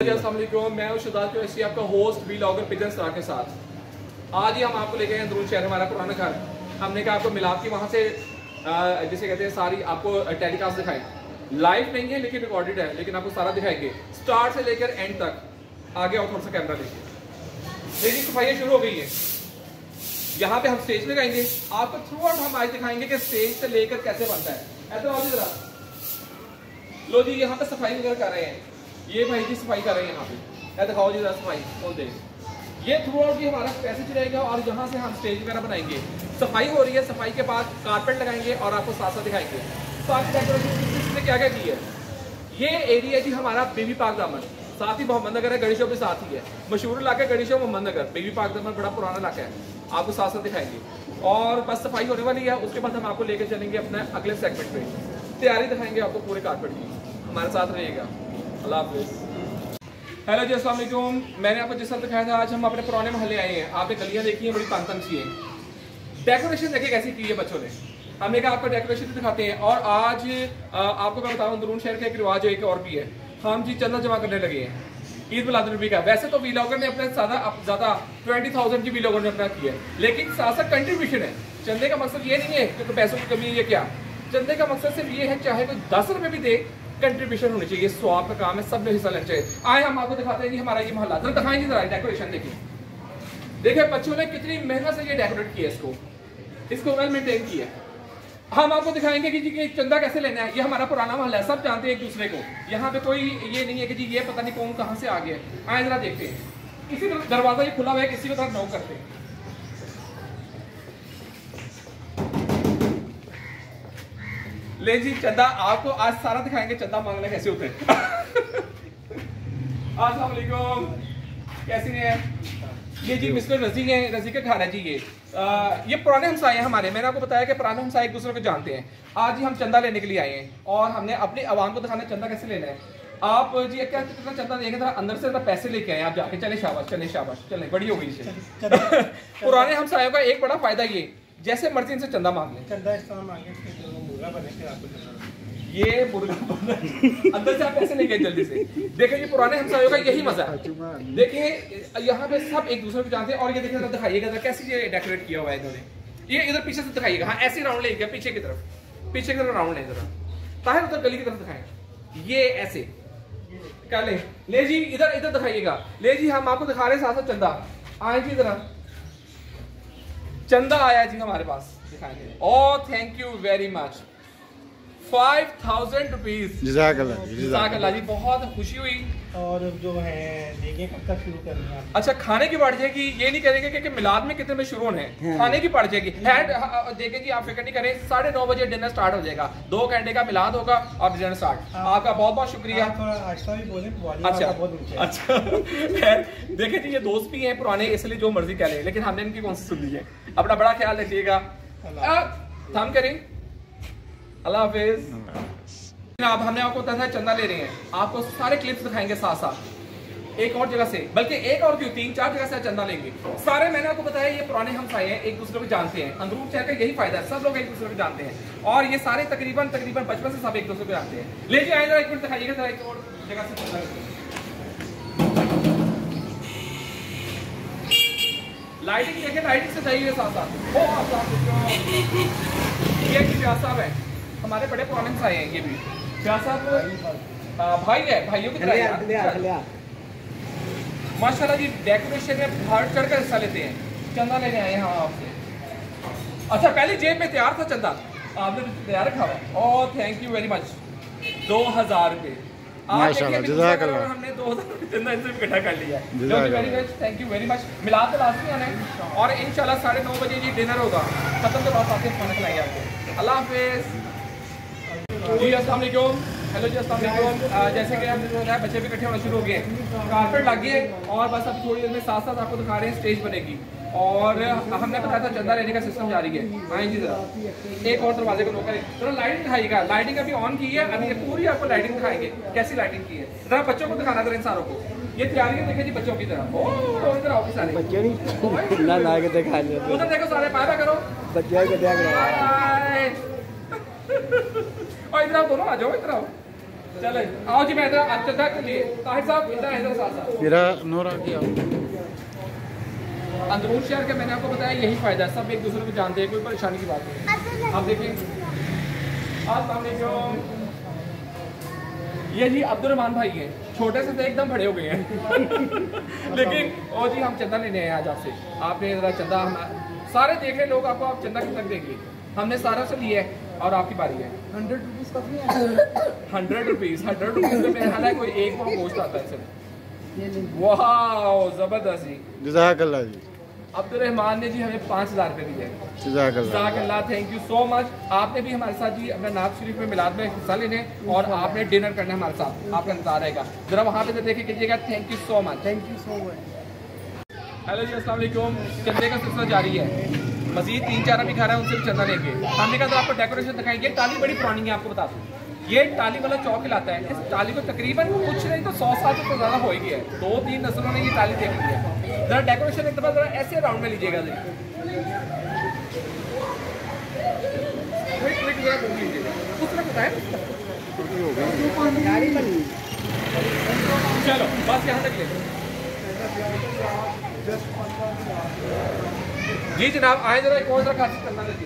अस्सलाम वालेकुम, मैं शुदात कुरैशी आपका होस्ट व्लॉगर पिजन स्टार के साथ। आज ही हम आपको लेके आए अंदरून शहर, हमारा पुराना घर। हमने कहा आपको मिलाप की वहाँ से जिसे कहते हैं सारी आपको टेलीकास्ट दिखाएं। लाइव नहीं है लेकिन रिकॉर्डेड है, लेकिन आपको सारा दिखाएंगे स्टार्ट से लेकर एंड तक। आगे आओ थोड़ा सा कैमरा लेके। मेरी सफाइयाँ शुरू हो गई है। यहाँ पे हम स्टेज लगाएंगे, आपको थ्रू आउट हम आज दिखाएंगे कि स्टेज से लेकर कैसे बनता है। ऐसा आओ जरा, लो जी यहाँ पे सफाई वगैरह कर रहे हैं। ये भाई जी सफाई कर रहे हैं यहाँ पे, दिखाओ जी जरा सफाई खोल दे। ये थ्रू आउट जी हमारा पैसेज रहेगा और यहाँ से हम स्टेज वगैरह बनाएंगे। सफाई हो रही है, सफाई के बाद कारपेट लगाएंगे और आपको साथ साथ दिखाएंगे साथ डेकोरेशन ने क्या क्या की है। ये एरिया जी हमारा बेबी पार्क दामन, साथ ही मोहम्मद नगर है, गढ़ी शो भी साथ ही है। मशहूर इलाका गढ़ी शो मोहम्मद नगर, बेबी पार्क दामन बड़ा पुराना इलाका है, आपको साथ साथ दिखाएंगे। और बस सफाई होने वाली है, उसके बाद हम आपको लेकर चलेंगे अपने अगले सेगमेंट पे, तैयारी दिखाएंगे आपको पूरे कारपेट की। हमारे साथ रहिएगा। अल्लाह हाफिज़। हेलो जी, अस्सलाम वालेकुम। मैंने आपको जिस तरह दिखाया था, आज हम अपने पुराने मोहल्ले आए हैं। आपने गलियां देखी हैं, बड़ी तन सी है। डेकोरेशन देखिए कैसी की है बच्चों ने। हमने कहा आपको डेकोरेशन दिखाते हैं। और आज आपको मैं बताऊं, अंदरून शहर का एक रिवाज एक और भी है। हम जी चंदा जमा करने लगे हैं ईद मिलादुन्नबी का। वैसे तो व्लॉगर ने अपने ज़्यादा 20,000 की व्लॉगर ने अपना किया है, लेकिन साथ साथ कंट्रीब्यूशन है। चंदे का मकसद ये नहीं है कि पैसों की कमी है या क्या। चंदे का मकसद सिर्फ ये है, चाहे कोई 10 रुपये भी दे, कंट्रीब्यूशन होनी चाहिए। स्वाब का काम है, सब में हिस्सा लेना चाहिए। आए हम आपको दिखाते हैं कि हमारा ये मोहल्ला, जरा दिखाएंगे जरा डेकोरेशन। देखिए बच्चों ने कितनी मेहनत से ये डेकोरेट किया, इसको वेल मेंटेन किया। हम आपको दिखाएंगे कि जी कि चंदा कैसे लेना है। ये हमारा पुराना मोहल्ला है, सब जानते हैं एक दूसरे को। यहाँ पे कोई ये नहीं है कि जी ये पता नहीं कौन कहाँ से आ गया। आए जरा देखते हैं। किसी तरह दरवाजा ये खुला हुआ है, किसी को तरफ नॉक करते हैं। ले जी चंदा, आपको आज सारा दिखाएंगे चंदा मांगना कैसे होते हैं। अस्सलाम वालेकुम, कैसी हैं? ये जी मिस्टर रजी हैं, रजी का घर है जी। ये पुराने हमसाए हैं हमारे। मैंने आपको बताया कि पुराने हमसाए एक दूसरे को जानते हैं। आज ही हम चंदा लेने के लिए आए हैं और हमने अपनी आवाम को दिखाना चंदा कैसे लेना है। आप जी क्या कितना चंदा देंगे, जरा अंदर से पैसे लेके आए आप जाके। चले शाबाश, चले शाबाश, चले बड़ी हो गई इसे। पुराने हमसायों का एक बड़ा फायदा ये, जैसे मर्जी इनसे चंदा मांग लें। चंदा इस तरह मांगे ये मुर्गा अंदर से आप पैसे लेके जल्दी से। देखिए ये पुराने हमसायों का यही मजा है। देखिए यहाँ पे सब एक दूसरे को जानते हैं। और ये देखिए दिखाइएगा कैसे ये डेकोरेट किया हुआ है इन्होंने। ये इधर पीछे से दिखाइएगा, हाँ ऐसे राउंड लेके पीछे की तरफ राउंड ले जरा। ताहिर उधर गली की तरफ दिखाएं, ये ऐसे कर ले जी। इधर दिखाइएगा। ले जी हम आपको दिखा रहे हैं साथ साथ चंदा। आए जी जरा, चंदा आया जी हमारे पास, दिखाएंगे। Oh thank you very much, 5,000 rupees. जज़ाकल्लाह जी, बहुत खुशी हुई। और जो है देंगे कब तक शुरू करनी है? अच्छा खाने की पड़ जाएगी, ये नहीं करेंगे कि मिलाद में कितने में शुरू होने हैं। खाने की पड़ जाएगी। देखें जी, आप फिक्र नहीं करें, 9:30 बजे डिनर स्टार्ट हो जाएगा। 2 घंटे का मिलाद होगा और डिनर स्टार्ट। आपका बहुत बहुत शुक्रिया। थोड़ा आहिस्ता भी बोलें, अच्छा देखें जी, ये दोस्त भी हैं पुराने, इसलिए जो मर्जी कह लें, लेकिन हमने इनकी कौन सी सुन ली है। अपना बड़ा ख्याल रखिएगा। थम करें। अल्लाह हाफिज़। अब हमने आपको बताया चंदा ले रहे हैं, आपको सारे क्लिप्स दिखाएंगे साथ साथ। एक और जगह से, बल्कि एक और क्यों 3-4 जगह से चंदा लेंगे सारे। मैंने आपको बताया ये पुराने हमसाए हैं, एक दूसरे को जानते हैं। अंदरून शहर का यही फायदा है, सब लोग एक दूसरे को जानते हैं। और ये सारे तकरीबन बचपन से सब एक दूसरे को जानते हैं। ले जाए जरा, एक मिनट दिखाइएगा जरा एक और जगह से चंदा। लाइटिंग देखिए, लाइटिंग से चाहिए साथ साथ। ये साहब है हमारे बड़े पुराने हमसाए हैं। ये भी क्या साहब भाई है, भाइयों की तरह माशाल्लाह जी। डेकोरेशन में बढ़ चढ़ कर हिस्सा लेते हैं। चंदा लेने आए हैं हम आपसे। अच्छा पहले जेब में तैयार था चंदा, आपने तैयार रखा हुआ। और थैंक यू वेरी मच, 2,000 रुपये हमने 2,000 चंदा इनसे इकट्ठा कर लिया है। Thank you very much. मिलाद तो लाजमी आना है और इंशाल्लाह 9:30 बजे जी डिनर होगा। खत्म के बाद आते खाना खिलाएंगे आपको। अल्लाह हाफिज़ जी। अस्सलाम वालेकुम। हेलो जी, अस्सलाम वालेकुम। जैसे कि आपने बताया बच्चे भी इकट्ठे होना शुरू हो गए हैं, कारपेट लग गए और बस अब थोड़ी देर में साथ साथ आपको दिखा रहे हैं स्टेज बनेगी। और हमने बताया था चंदा लेने का सिस्टम जारी है। हाँ जी जरा, एक और दरवाजे को रोका जरा। लाइटिंग दिखाइएगा, लाइटिंग अभी ऑन की है, अभी पूरी आपको लाइटिंग दिखाएंगे कैसी लाइटिंग की है। जरा बच्चों को दिखाना जरा, इन सारों को। ये तैयारियां देखें जी बच्चों की तरफ। ओ इधर आओ सारे बच्चे नहीं ना के दिखा ले, उधर देखो सारे, बाय करो बच्चे को। और इधर आओ दोनों, आ जाओ इधर आओ। चले आओ जी, मैं इधर चंदा के लिए ताहिर साहब इधर साथ साथ मेरा नूर आ गया। अंदरून शहर का मैंने आपको बताया यही फायदा है, सब एक दूसरे को जानते हैं, कोई परेशानी की बात नहीं। आप देखिए अस्सलाम वालेकुम, ये जी अब्दुल रहमान भाई हैं, छोटे से थे एकदम बड़े हो गए हैं लेकिन ओ जी हम चंदा लेने आए आज आपसे, आपने जरा चंदा सारे देख रहे लोग आपको, आप चंदा कितना देंगे, हमने सारा से लिया है और आपकी बारी है। 100 रुपीज़ काफ़ी है। 100 रुपीज़ में मेरे ख्याल है कोई एक पाव गोश्त आता है इसमें। वाह जबरदस्त जी, जज़ाकल्लाह जी। अब्दुल रहमान ने जी हमें 5000 रुपये दिए। जज़ाकल्लाह, थैंक यू सो मच। आपने भी हमारे साथ जी अपना नाज़ शरीफ में मिलाद में हिस्सा लेने और आपने डिनर करना हमारे साथ, आपका इंतजार रहेगा, जरा वहाँ पे देखे कीजिएगा। Thank you so much. Thank you so much. Hello जी, अस्सलाम वालेकुम। चंदे का सिलसिला जारी है, मजीद 3-4 अभी खा रहे हैं, उनसे भी चंदा लेंगे। हमने कहा तो आपको डेकोरेशन दिखाएंगे। टाली बड़ी पुरानी है, आपको बता दूँ, ये टाली वाला चौक लाता है। इस टाली को तकरीबन कुछ नहीं तो 100 साल तो ज़्यादा हो ही गया है, 2-3 नस्लों ने ये टाली देख ली है। जरा डेकोरेशन एक दफ़ा जरा ऐसे राउंड में लीजिएगा जी, चलो बस यहाँ तक ले जी जनाब। आए जरा कौन सा खासियत करना है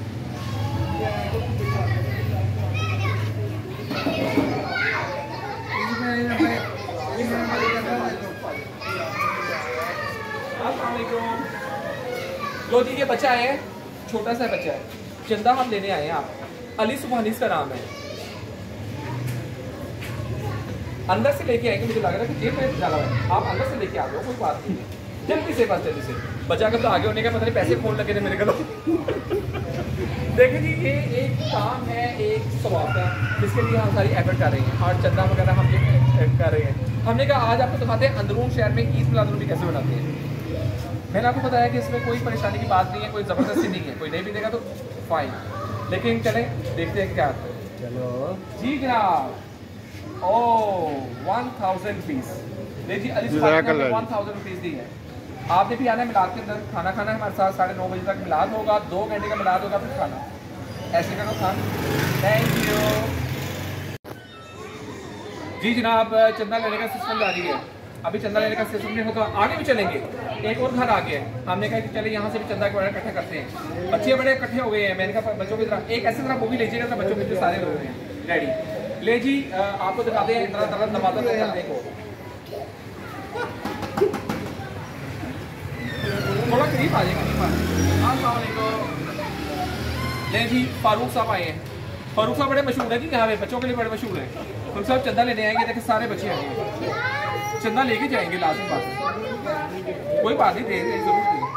लो जी, ये बच्चा है, छोटा सा बच्चा है, चंदा हम लेने आए हैं। आप अली सुबहानी का नाम है, अंदर से लेके आएंगे, मुझे लग रहा है कि जेब में डाला है, आप अंदर से लेके आ जाओ, कोई बात नहीं है। जल्दी से बस जल्दी से, बच्चा का तो आगे होने का पता नहीं, पैसे फोन लगे थे मेरे को। देखिए जी, ये एक काम है, एक सवाब है, जिसके लिए हम सारी एफर्ट कर रहे हैं और चंदा वगैरह हम कर रहे हैं। हमने कहा आज आपको दिखाते हैं अंदरून शहर में ईद मिलादुन्नबी कैसे बनाते हैं। मैंने आपको बताया कि इसमें कोई परेशानी की बात नहीं है, कोई ज़बरदस्ती नहीं है, कोई नहीं भी देगा तो फाइन, लेकिन चलें देखते हैं क्या आता है। चलो जी जनाब। ओह 1000 रुपीज़ ले जी, अली 1000 रुपीज़ दी है। आपने भी आना है मिलाद के अंदर, खाना खाना है हमारे साथ। 9:30 बजे तक मिलाद होगा, 2 घंटे का मिलाद होगा, फिर खाना। ऐसे करो खान। थैंक यू जी जनाब। चंदा लेने का सिस्टम जारी है, अभी चंदा लेने का सिस्टम नहीं होता, आगे भी चलेंगे। एक और घर आ गया है, हमने कहा कि चले यहाँ से भी चंदा के बड़ा इकट्ठा करते हैं। बच्चे बड़े इकट्ठे हो गए हैं, मैंने कहा बच्चों की तरह एक ऐसी तरह मूवी लीजिएगा तो बच्चों के सारे लोग हैं रेडी। ले जी आपको दिखाते हैं इतना तरह नमाज़ को, थोड़ा करीब आ जाएगा। अस्सलाम वालेकुम। ले जी फारूक साहब आए हैं, फारूक साहब बड़े मशहूर है जी यहाँ पे, बच्चों के लिए बड़े मशहूर हैं। फारूक साहब चंदा लेने आएंगे, देखिए सारे बच्चे आएंगे, चंदा लेके जाएंगे लास्ट बात, कोई बात नहीं, दे जरूर दे।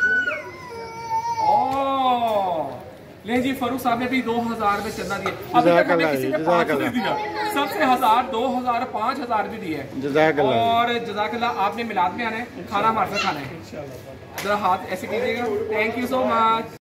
ले जी फारूक साहब ने भी 2000 रुपये चंदा दिए, अभी तक हमें किसी ने 500 नहीं दिया, सबसे 1000, 2000, 5000 भी दिए। और जज़ाकल्लाह। आपने मिलाद में आना है, खाना हमारे साथ खाना है, जरा हाथ ऐसे कीजिएगा। Thank you so much.